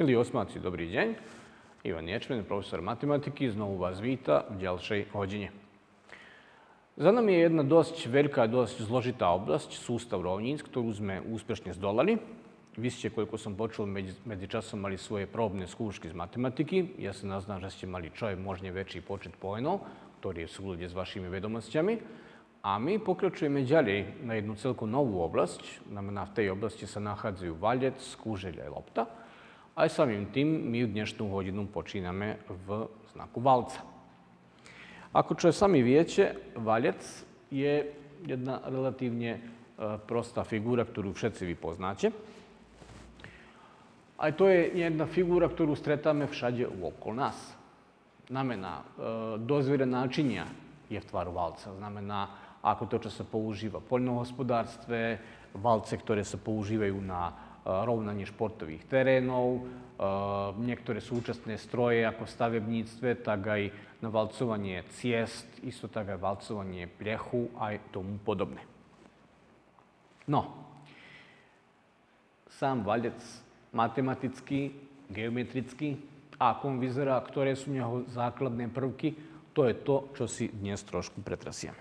Milí osmáci, dobrý deň. Ivan Ječmen, profesor matematiky, znovu vás víta v ďalšej hodine. Za nami je jedna dosť veľká, dosť zložitá oblasť, sústav rovníc, ktorú sme úspešne zdolali. Vy ste, koľko som počul, medzičasom mali svoje probné skúšky z matematiky. Ja sa naznám, že ste mali čo je možne väčší počet poenov, ktorý je v súlade s vašimi vedomosťami. A my pokračujeme ďalej na jednu celku novú oblasť. Znamená, v tej oblasti sa nachádzajú vaľec, kúžeľ aj lopta. Aj samým tým my dnešnú hodinu počíname v znaku valca. Ako čo sami viete, vaľec je jedna relatívne prostá figúra, ktorú všetci vy poznáte. Aj to je jedna figúra, ktorú stretáme všade okolo nás. Znamená, dosť veľa náčinia je v tvaru valca. Znamená, ako to, čo sa používa v poľnohospodárstve, valce, ktoré sa používajú na rovnanie športových terénov, niektoré súčasné stroje ako v stavebníctve, tak aj na valcovanie ciest, isto tak aj valcovanie plechu aj tomu podobné. No, sám vaľec matematický, geometrický, ako on vyzerá, ktoré sú jeho základné prvky, to je to, čo si dnes trošku pretrasieme.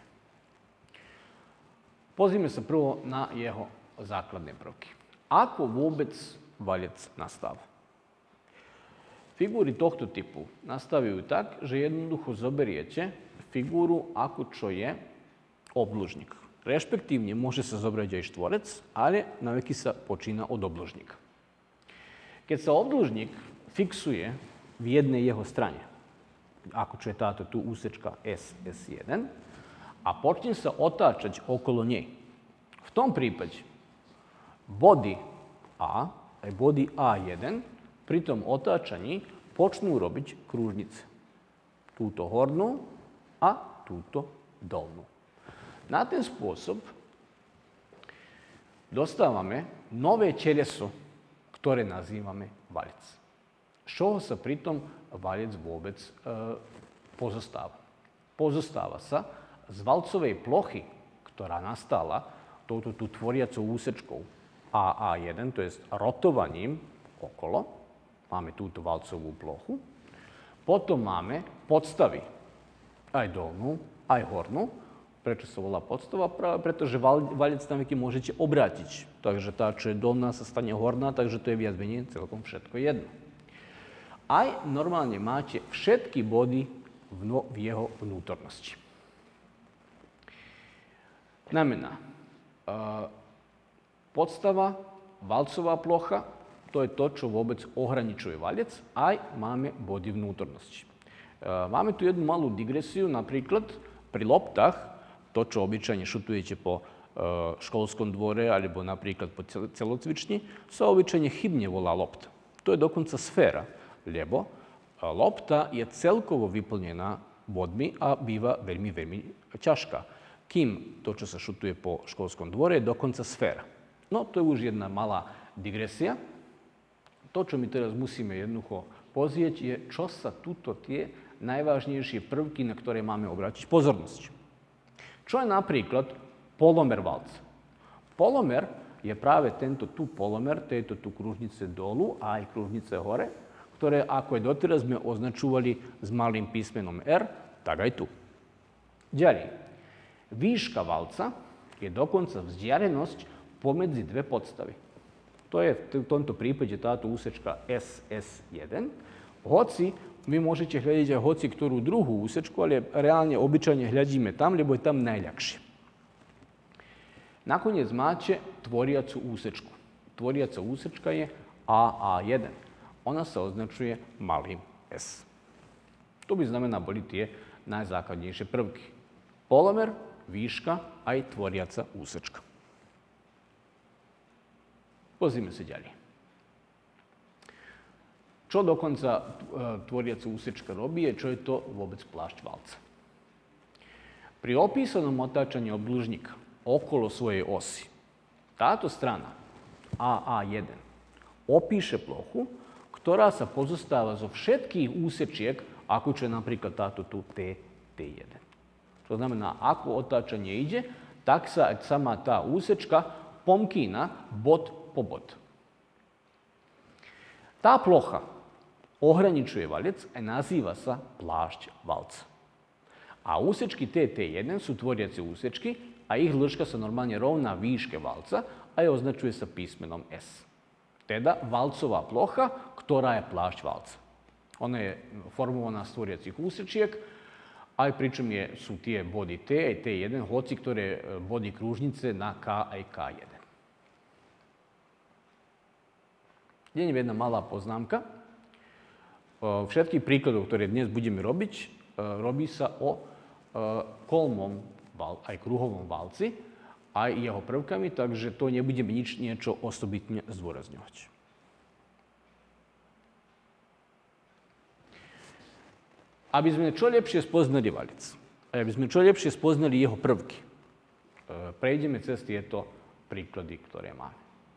Pozrime sa prvo na jeho základné prvky. Ako vôbec vaľec nastáva? Figúry tohto typu nastavujú tak, že jednoducho zoberiete figúru, ako čo je obdĺžnik. Rešpektívne môže sa zobrať aj štvorec, ale naveky sa počína od obdĺžnika. Keď sa obdĺžnik fixuje v jednej jeho strane, ako čo je táto tu úsečka S1, a počne sa otáčať okolo nej, v tom prípade body A aj body A1 pri tom otáčaní počnú robiť krúžnice. Túto hornú a túto dolnú. Na ten spôsob dostávame nové teleso, ktoré nazývame vaľec. Z čoho sa pritom vaľec vôbec pozostáva? Pozostáva sa z valcovej plochy, ktorá nastala touto tu tvoriacou úsečkou A1, to je rotovaním okolo. Máme túto valcovú plochu. Potom máme podstavy, aj dolnú, aj hornú. Prečo sa volá podstava? Práve pretože vaľec naveky môžete obrátiť. Takže tá, čo je dolná, sa stane horná, takže to je viac menej celkom všetko jedno. Aj normálne máte všetky body v jeho vnútornosti. Znamená, podstava, valcová plocha, to je to, čo vôbec ohraničuje vaľec, aj máme body vnútornosti. Máme tu jednu malú digresiu, napríklad pri loptách, to, čo obyčajne šutujete po školskom dvore alebo napríklad po celocvični, sa obyčajne chybne volá lopta. To je dokonca sféra, lebo lopta je celkovo vyplnená bodmi a býva veľmi, veľmi ťažká. Kým to, čo sa šutuje po školskom dvore, je dokonca sféra. No, to je už jedna malá digresia. To, čo my teraz musíme jednoducho pozrieť, je, čo sa tuto tie najvážnejšie prvky, na ktoré máme obrátiť pozornosť. Čo je napríklad polomer valca? Polomer je práve tento tu polomer, tejto tu kružnice dolu a aj kružnice hore, ktoré, ako je doteraz sme označovali s malým písmenom R, tak aj tu. Ďalej, výška valca je dokonca vzdialenosť pomedzi dve podstavy. To je v tomto prípade táto úsečka SS1. Hoci vy môžete hľadiť aj hoci ktorú druhú úsečku, ale reálne obyčajne hľadíme tam, lebo je tam najľahšie. Nakoniec máte tvoriacu úsečku. Tvoriaca úsečka je AA1. Ona sa označuje malým S. To by znamená boli tie najzákladnejšie prvky. Polomer, výška aj tvoriaca úsečka. Pozrime sa ďalej. Čo dokonca tvoriaca úsečka robí je, čo je to vôbec plášť valca. Pri opísanom otáčaní obdĺžnika okolo svojej osy táto strana AA1 opíše plochu, ktorá sa pozostáva zo všetkých úsečiek, ako čo je napríklad táto tu T1. To znamená, ako otáčanie ide, tak sa aj sama tá úsečka pomkína bod po bod. Ta ploha ohraničuje valjec i naziva se plašć valca. A usečki T1 su tvorjaci usečki, a ih dĺžka sa normalne rovna výške valca, a je označuje sa písmenom S. Teda valcova ploha, ktorá je plášť valca. Ona je formovana z tvorjacih usečiek, a pričom su tije bodi T i T1 hoci ktoré bodi kružnice na K i K1. Jedem jedna malá poznámka. Všetkých príkladov, ktoré dnes budeme robiť, robí sa o kolmom aj kruhovom valci, aj jeho prvkami, takže to nebudeme niečo osobitne zdôrazňovať. Aby sme čo lepšie spoznali valjec, aby sme čo lepšie spoznali jeho prvky, prejdeme cez tieto príklady, ktoré máme.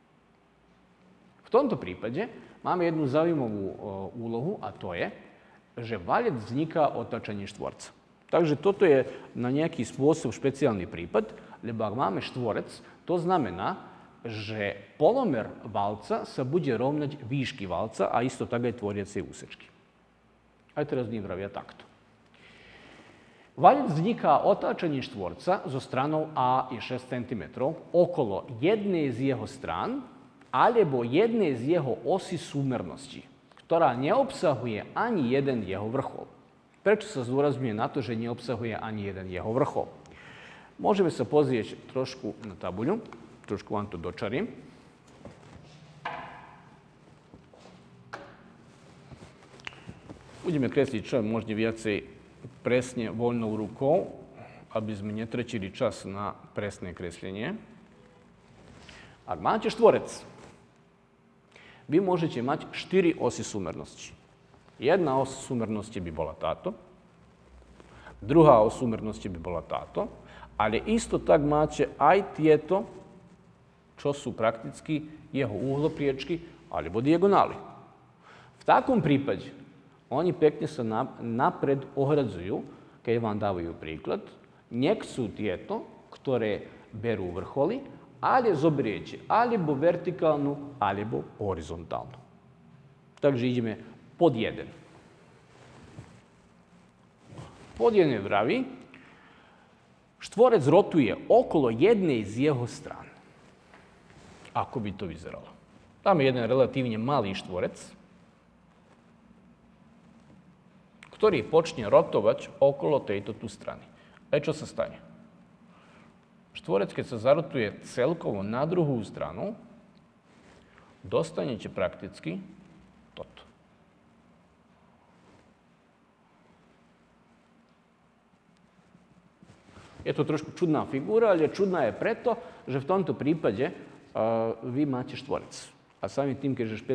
V tomto prípade máme jednu zaujímavú úlohu, a to je, že valjec vzniká otáčaním štvorca. Takže toto je na nejaký spôsob špeciálny prípad, lebo ak máme štvorec, to znamená, že polomer valca sa bude rovnať výšky valca a isto tak aj tvoriacej úsečky. Aj teraz mi vravia takto. Valjec vzniká otáčaním štvorca zo stranou A je 6 cm okolo jednej z jeho strán alebo jednej z jeho osy súmernosti, ktorá neobsahuje ani jeden jeho vrchol. Prečo sa zdôrazňuje na to, že neobsahuje ani jeden jeho vrchol? Môžeme sa pozrieť trošku na tabuľu, trošku vám to dočarím. Budeme kresliť čo možno viacej presne voľnou rukou, aby sme netratili čas na presné kreslenie. Ak máte štvorec, vy môžete mať 4 osy súmernosti. Jedna os súmernosti by bola táto, druhá os súmernosti by bola táto, ale isto tak máte aj tieto, čo sú prakticky jeho uhlopriečky alebo diagonály. V takom prípade oni pekne sa napred ohradzujú, keď vám dávajú príklad. Nek sú tieto, ktoré berú vrcholy, ale zoberiete alebo vertikálnu, alebo horizontálnu. Takže ideme pod 1. Pod 1 vraví, štvorec rotuje okolo jednej z jeho strán. Ako by to vyzeralo? Tam je jeden relatívne malý štvorec, ktorý počne rotovať okolo tejto tu strany. A čo sa stane? Štvorec, keď sa zarotuje celkovo na druhú stranu, dostanete prakticky toto. Je to trošku čudná figúra, ale čudná je preto, že v tomto prípade vy máte štvorec. A samým tým, keďže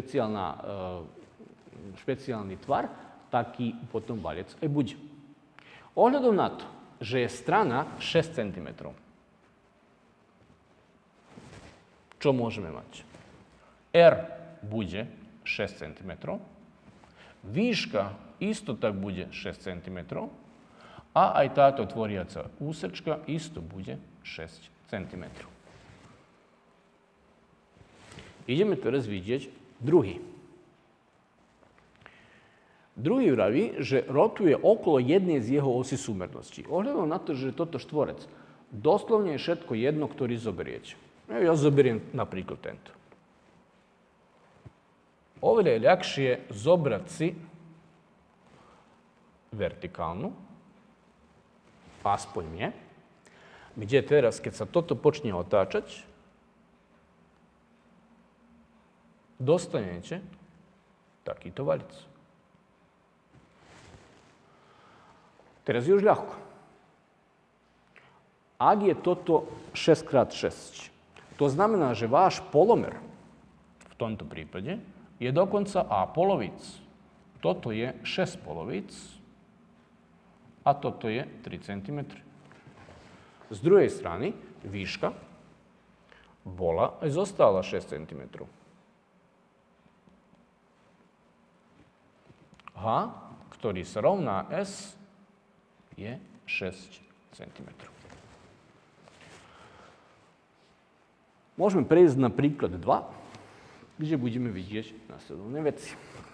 špeciálny tvar, taký potom valjec aj bude. Ohľadom na to, že je strana 6 cm, čo môžeme mať? R bude 6 cm, výška isto tak bude 6 cm a aj táto tvoriaca úsečka isto bude 6 cm. Ideme teraz vidieť druhý. Druhý vraví, že rotuje okolo jednej z jeho osy súmernosti. Ohľadom na to, že toto štvorec, doslovne je všetko jedno, ktorý zoberiete. Ja zoberiem napríklad tento. Oveľa je ľahšie zobrať si vertikálnu, aspoň mne, kde teraz, keď sa toto počne otáčať, dostanete takýto valjec. Teraz je už ľahko. Ak je toto 6x6, to znamená, že váš polomer v tomto prípade je dokonca A polovic. Toto je 6 polovic a toto je 3 cm. Z druhej strany výška bola aj zostala 6 cm. H, ktorý sa rovná S, je 6 cm. Môžeme prejsť na príklad 2. gdje budeme vidjeti nasledovne veci.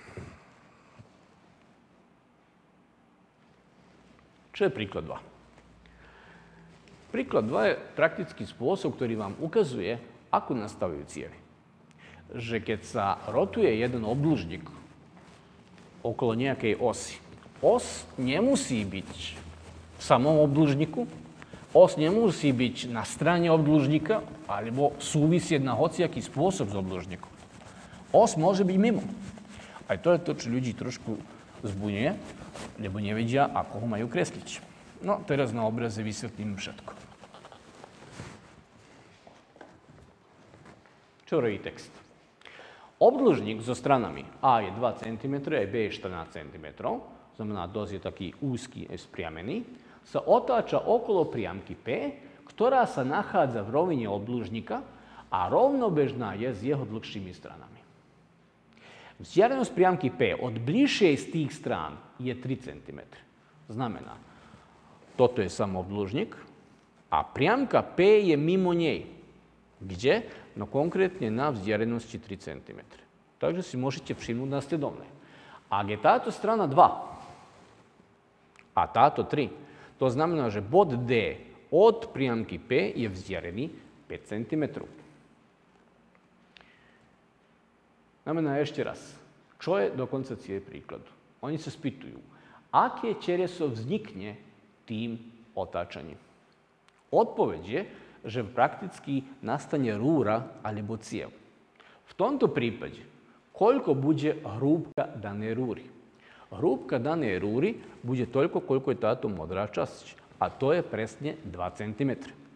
Čo je príklad 2? Príklad 2 je praktický spôsob, ktorý vám ukazuje, ako nastavujú cijevi. Že keď sa rotuje jeden obdĺžnik okolo nejakej osy, os nemusí byť v samom obdĺžniku, os nemusí byť na strane obdĺžnika, alebo súvisieť na hociaký spôsob s obdĺžnikom. Os môže byť mimo. Aj to je to, čo ľudí trošku zbunuje, lebo nevedia, ako ho majú kresliť. No, teraz na obraze vysvetlím všetko. Čo robí text? Obdĺžnik so stranami A je 2 cm a B je 14 cm, znamená dosť je taký úzky a spriamený, sa otáča okolo priamky P, ktorá sa nachádza v rovine obdĺžnika a rovnobežná je s jeho dlhšími stranami. Vzdialenosť priamky P od bližšej z tých strán je 3 cm. Znamená, toto je sam obdĺžnik a priamka P je mimo nej. Kde? No konkrétne na vzdialenosti 3 cm. Takže si môžete všimnúť nasledovné. Ak je táto strana 2 a táto 3, to znamená, že bod D od priamky P je vzdialený 5 cm. Znamená ešte raz, čo je dokonca cieľ príkladu? Oni sa spýtujú, aké čereso vznikne tým otáčaním. Odpoveď je, že prakticky nastane rúra alebo ciev. V tomto prípade, koľko bude hrúbka danej rúry? Hrúbka danej rúry bude toľko, koľko je táto modrá časť. A to je presne 2 cm.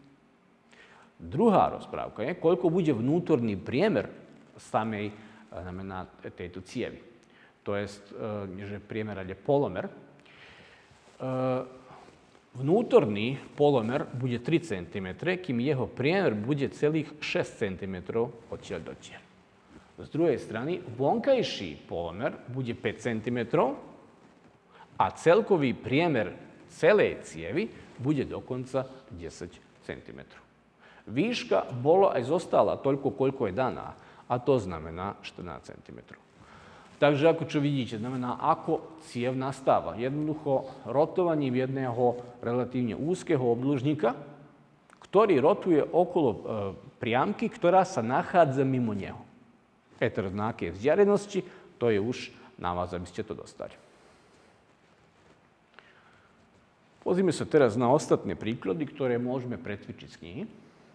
Druhá rozprávka je, koľko bude vnútorný priemer samej znamená tejto cievy. To je, že priemer je polomer. Vnútorný polomer bude 3 cm, kým jeho priemer bude celých 6 cm odtiaľ do tiaľ. Z druhej strany, vonkajší polomer bude 5 cm a celkový priemer celej cievy bude dokonca 10 cm. Výška bola aj zostala toľko, koľko je daná, a to znamená 14 cm. Takže ako čo vidíte, znamená, ako ciev nastáva. Jednoducho rotovaním jedného relatívne úzkeho obdĺžnika, ktorý rotuje okolo priamky, ktorá sa nachádza mimo neho. Teraz na akej vzdialenosti, to je už na vás, aby ste to dostali. Pozrime sa teraz na ostatné príklady, ktoré môžeme pretvičiť z knihy.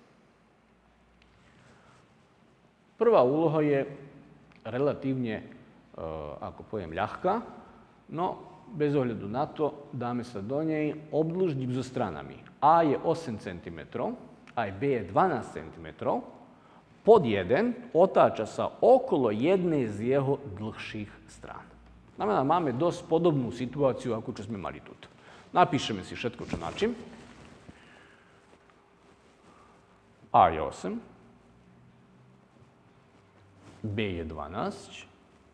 Prvá úloha je relatívne, ako poviem, ľahká, no bez ohľadu na to dáme sa do nej obdĺžnik so stranami. A je 8 cm, aj B je 12 cm, pod 1 otáča sa okolo jednej z jeho dlhších strán. Znamená, máme dosť podobnú situáciu, ako čo sme mali tu. Napíšeme si všetko, čo načím. A je 8. B je 12.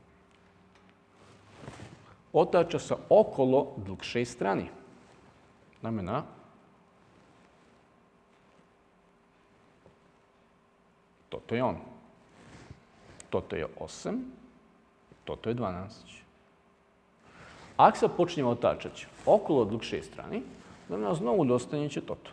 Otáča sa okolo dlhšej strany. Znamená, toto je on. Toto je 8. Toto je 12. Ak sa počne otáčať okolo dlhšej strany, znamená, znovu dostanete toto.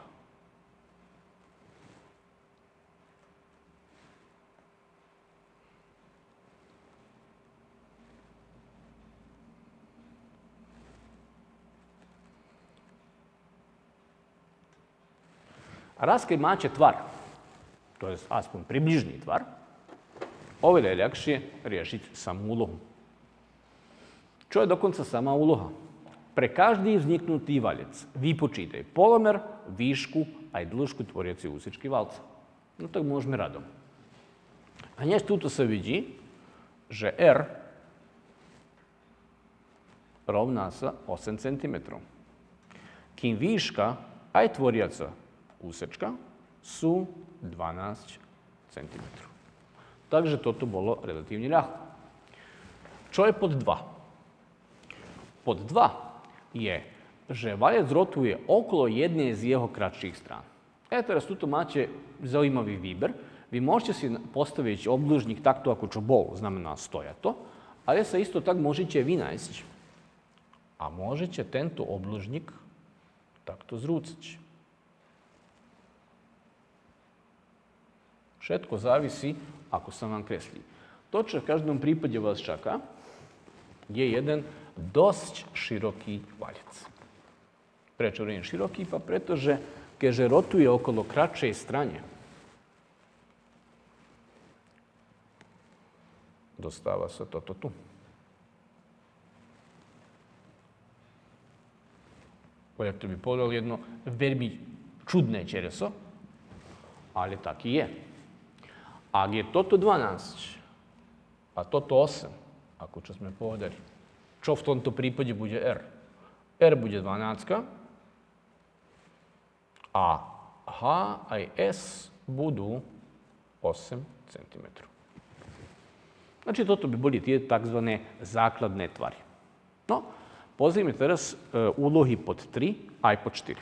A raz, keď máte tvar, to je aspoň približný tvar, oveľa je ľahšie riešiť samú úlohu. Čo je dokonca sama úloha? Pre každý vzniknutý valec vypočítaj polomer, výšku aj dĺžku tvoriacej úsečky valca. No tak môžeme radom. Hneď tuto sa vidí, že R rovná sa 8 cm. Kým výška aj tvoriaca úsečka sú 12 cm. Takže toto bolo relatívne ľahko. Čo je pod 2? Pod 2 je, že valec rotuje okolo jednej z jeho kratších strán. Teraz tuto máte zaujímavý výber. vi možete si postaviť obdĺžnik takto, ako čo bol, znamená stojato, ale sa isto tak môžete vynajsť a môžete tento obdĺžnik takto zrúcať. Všetko závisí, ako sa vám kreslí. To, čo v každom prípade vás čaká, je jeden dosť široký valjec. Prečo je široký? Pa pretože keďže rotuje okolo kratšej strane, dostáva sa toto tu. Jak to by povedal jedno veľmi čudné čereso, ale taký je. Ak je toto 12 a toto 8, ako čo sme povedali, čo v tomto prípade bude R? R bude 12 a H aj S budú 8 cm. Znači, toto by boli tie tzv. Základné tvary. No, pozrime teraz úlohy pod 3 aj pod 4.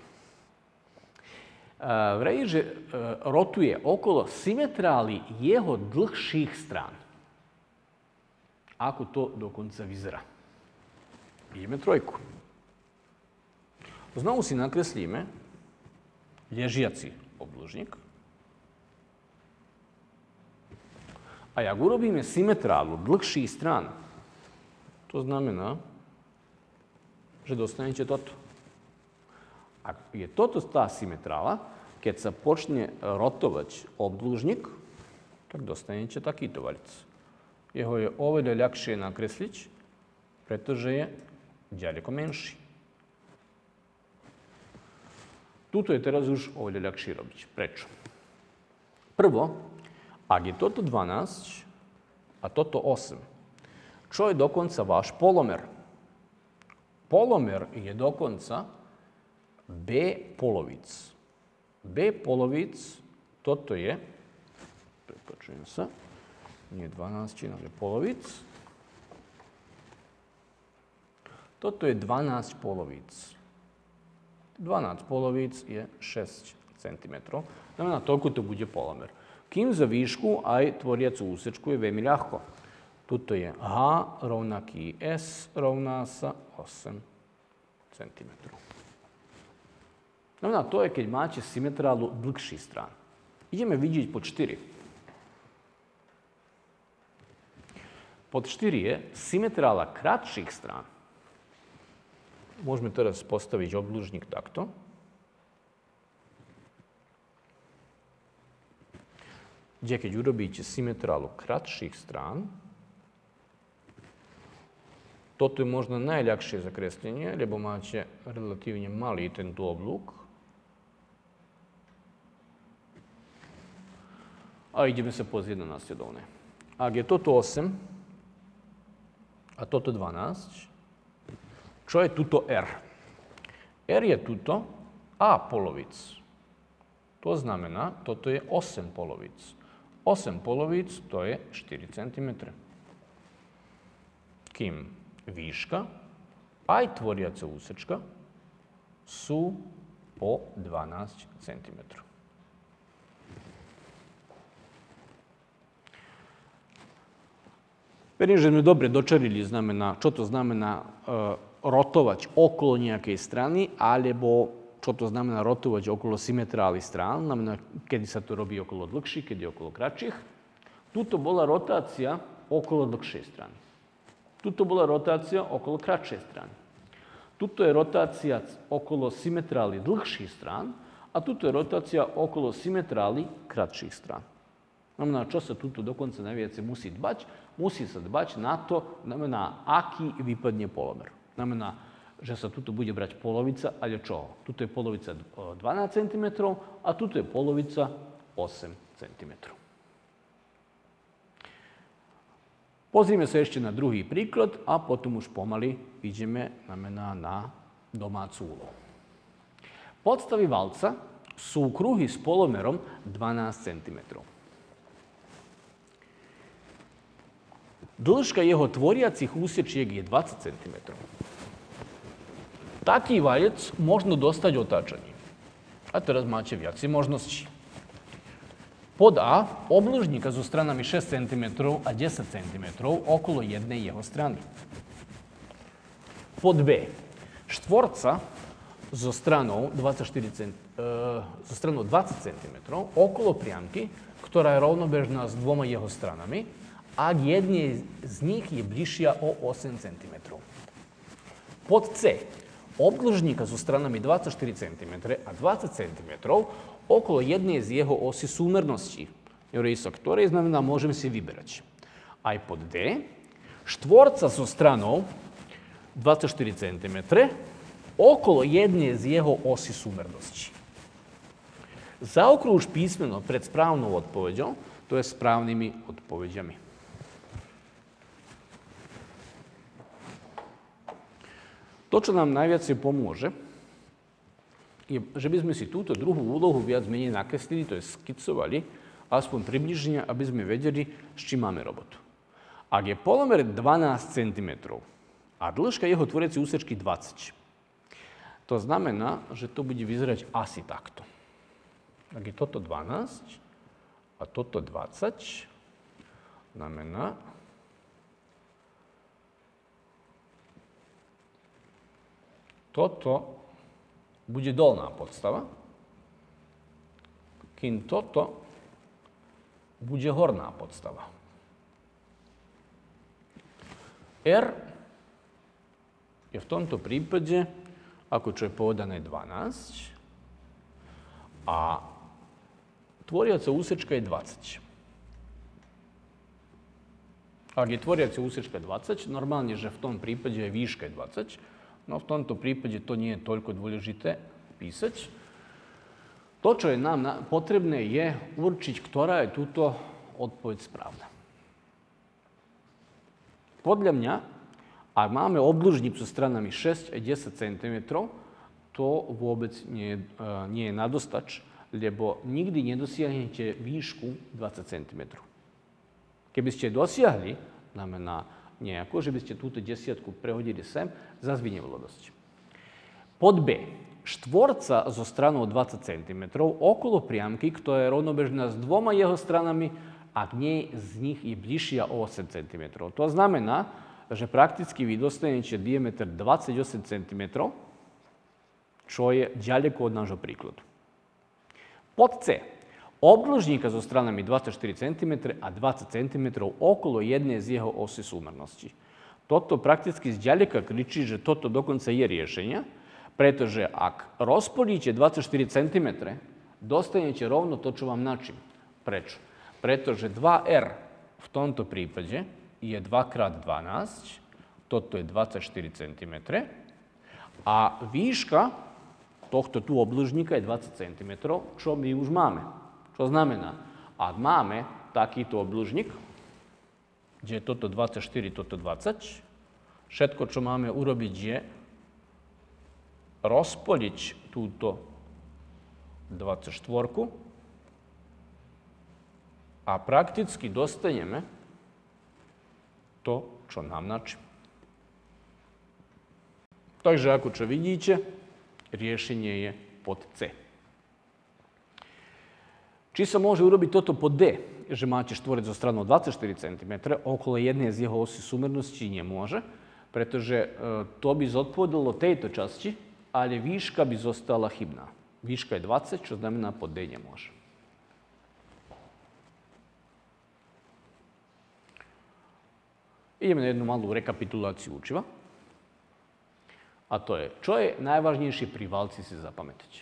Vraví, že rotuje okolo symetrály jeho dlhších strán. Ako to dokonca vyzerá? Ideme trojku. Znovu si nakreslíme ležiaci obdĺžnik. A jak urobíme symetrálu dlhších strán, to znamená, že dostanete toto. Ak je toto tá symetrála, keď sa počne rotovať obdĺžnik, tak dostanete takýto valjec. Jeho je oveľa ľahšie nakresliť, pretože je ďaleko menší. Tuto je teraz už oveľa ľahšie robiť. Prečo? Prvo, ak je toto 12 a toto 8, čo je dokonca váš polomer? Polomer je dokonca B polovic. B polovic, toto je, prepačujem sa, nie 12, ale polovic. Toto je 12 polovic. 12 polovic je 6 cm. Znamená, toľko to bude polomer. Kým za výšku aj tvoriacu úsečku je veľmi ľahko. Tuto je H rovnaký S rovná sa 8 cm. Znamená, to je, keď máte symetrálu dlhší strán. Ideme vidieť pod 4. Pod 4 je symetrála kratších strán. Môžeme teraz postaviť obdĺžnik takto. Kde keď urobíte symetrálu kratších strán, toto je možno najľahšie zakreslenie, lebo máte relatívne malý tento oblúk. A ideme sa pozrieť na nasledovné. Ak je toto 8 a toto 12, čo je tuto R? R je tuto A polovic. To znamená, toto je 8 polovic. 8 polovic to je 4 cm. Kým výška aj tvoriaca úsečka sú po 12 cm. Verím, že sme dobre dočarili, čo to znamená rotovať okolo nejakej strany, alebo čo to znamená rotovať okolo symetrály strán, znamená, kedy sa to robí okolo dlhších, kedy okolo kratších. Tuto bola rotácia okolo dlhšej strany. Tuto bola rotácia okolo kratšej strany. Tuto je rotácia okolo symetrály dlhších strán a tuto je rotácia okolo symetrály kratších strán. Znamená, čo sa tuto dokonca najviac musí dbať? Musí sa dbať na to, znamená, aký vypadne polomer. Znamená, že sa tuto bude brať polovica, ale čoho? Tuto je polovica 12 cm a tuto je polovica 8 cm. Pozrime sa ešte na druhý príklad a potom už pomaly ideme na domácu úlohu. Podstavy valca sú kruhy s polomerom 12 cm. Dĺžka jeho tvoriacich úsečiek je 20 cm. Taký valjec možno dostať otáčaním. A teraz máte viacej možností. Pod A, obložnika so stranami 6 cm a 10 cm okolo jedne jeho strany. Pod B, štvorca so stranou 20 cm okolo priamky, ktorá je rovnobežná s dvoma jeho stranami, ak jednej z nich je bližšia o 8 cm. Pod C, obložníka so stranami 24 cm a 20 cm okolo jednej z jeho osy súmernosti, sa ktorej znamená, môžem si vyberať. Aj pod D, štvorca so stranou 24 cm okolo jednej z jeho osy súmernosti. Zaokrúž písmeno pred správnou odpoveďou, to je správnymi odpovediami. To, čo nám najviac pomôže, je, že by sme si túto druhú úlohu viac menej nakreslili, to je skicovali, aspoň približne, aby sme vedeli, s čím máme robotu. Ak je polomer 12 cm a dĺžka jeho tvoriacej úsečky 20, to znamená, že to bude vyzerať asi takto. Ak je toto 12 a toto 20, znamená, toto bude dolná podstava, kým toto bude horná podstava. R je v tomto prípade, ako čo je povedané, 12 a tvoriaca úsečka je 20. Ak je tvoriaca úsečka 20, normálne, že v tom prípade je výška 20, no v tomto prípade to nie je toľko dôležité písať. To, čo je nám potrebné, je určiť, ktorá je túto odpoveď správna. Podľa mňa, ak máme obdĺžnik so stranami 6 a 10 cm, to vôbec nie je nadostač, lebo nikdy nedosiahnete výšku 20 cm. Keby ste dosiahli, znamená nejako, že by ste túto desiatku prehodili sem, zase by nebolo dosť. Pod B. Štvorca so stranou 20 cm okolo priamky, ktorá je rovnobežná s dvoma jeho stranami, ak nie z nich je bližšia o 8 cm. To znamená, že prakticky vy dostanete diameter 28 cm, čo je ďaleko od nášho príkladu. Pod C. Obdĺžnika so stranami 24 cm a 20 cm okolo jednej z jeho osy súmernosti. Toto prakticky zďaleka kričí, že toto dokonca je riešenie, pretože ak rozpolíte 24 cm, dostanete rovno to, čo vám načím. Prečo? Pretože 2R v tomto prípade je 2x12, toto je 24 cm a výška tohto tu obdĺžnika je 20 cm, čo my už máme. Čo znamená, ak máme takýto obdĺžnik, kde je toto 24, toto 20, všetko, čo máme urobiť, je rozpoliť túto 24 a prakticky dostaneme to, čo nám načí. Takže, ako čo vidíte, riešenie je pod C. Či sa môže urobiť toto pod D, že máte štvorec so stranou 24 cm, okolo jednej z jeho osy súmernosti nemôže, pretože to by zodpovedalo tejto časti, ale výška by zostala chybná. Výška je 20, čo znamená pod D nemôže. Ideme na jednu malú rekapituláciu učiva. A to je, čo je najvážnejšie pri valci si zapamätať.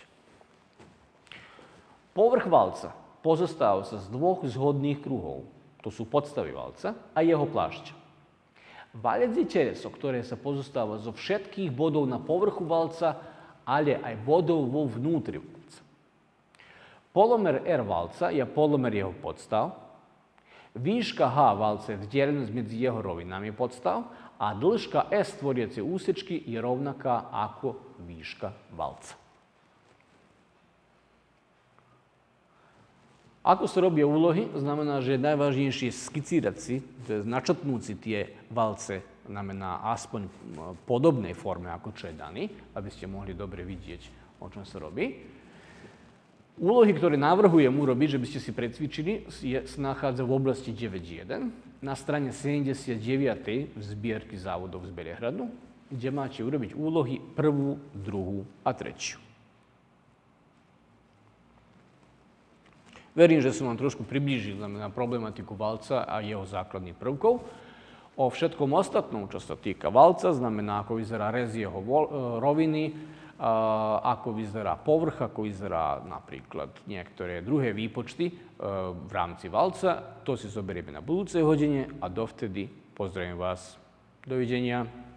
Povrch valca pozostáva sa z dvoch zhodných kruhov. To sú podstavy valca a jeho plášť. Valec je teleso, ktoré sa pozostáva zo všetkých bodov na povrchu valca, ale aj bodov vo vnútri valca. Polomer R valca je polomer jeho podstav, výška H valca je vzdialenosť medzi jeho rovinami podstav a dĺžka S tvoriacej úsečky je rovnaká ako výška valca. Ako sa robia úlohy, znamená, že je najvážnejšie skicírať si, to je načrtnúť si tie valce, znamená aspoň v podobnej forme, ako čo je daný, aby ste mohli dobre vidieť, o čom sa robí. Úlohy, ktoré navrhujem urobiť, že by ste si precvičili, sa nachádza v oblasti 9.1 na strane 79. v zbierky závodov z Belehradu, kde máte urobiť úlohy 1., 2. a 3. Verím, že som vám trošku priblížil na problematiku valca a jeho základných prvkov. O všetkom ostatnom, čo sa týka valca, znamená, ako vyzerá rez jeho roviny, ako vyzerá povrch, ako vyzerá napríklad niektoré druhé výpočty v rámci valca. To si zoberieme na budúcej hodine a dovtedy pozdravím vás. Dovidenia.